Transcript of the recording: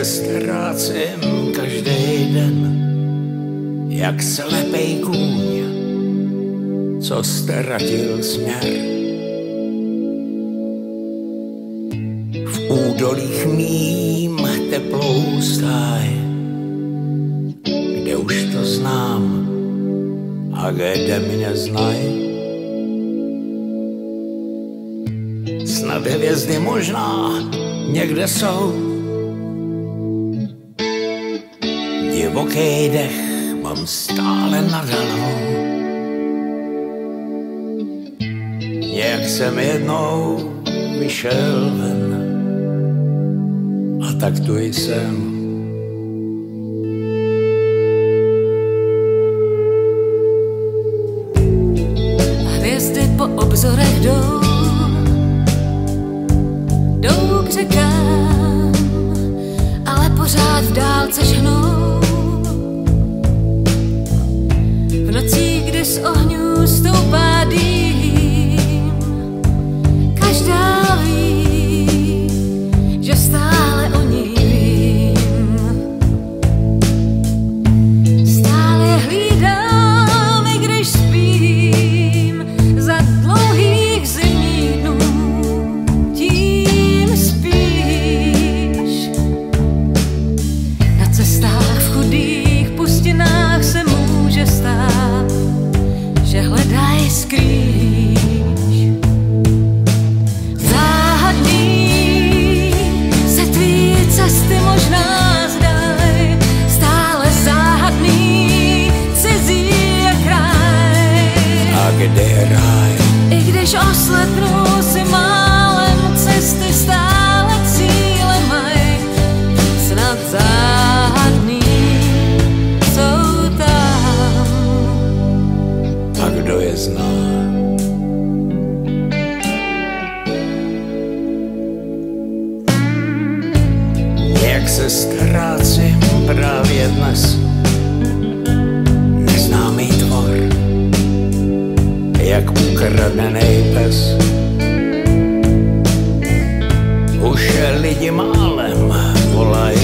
ztrácím každý den, jak slepej kůň, co ztratil směr. V údolích mým teplou stáj, kde už to znám a kde mě znají. Snad hvězdy možná někde jsou, divoký dech mám stále nad hlavou. Nějak jsem jednou vyšel ven a tak tu jsem. Hvězdy po obzorech jdou k řekám, ale pořád v dálce žhnou. V nocích, kdy z ohňů stoupá dým, každá ví, že stále o ní vím. Stále je hlídám, i když spím, za dlouhých zimních dnů. Tím spíš na cestách v chudých pustinách se může stát, že hledaj skrýš. Záhadný se tvý cesty možná zdaj, stále záhadný cizí je kraj. A kde je ráj? I když oslepnu si málem, cesty stále cíle maj, snad záhadný jsou tam. A kdo je zná? Jak se ztrácím právě dnes, neznámý tvor, jak ukradený pes. Už lidi málem volají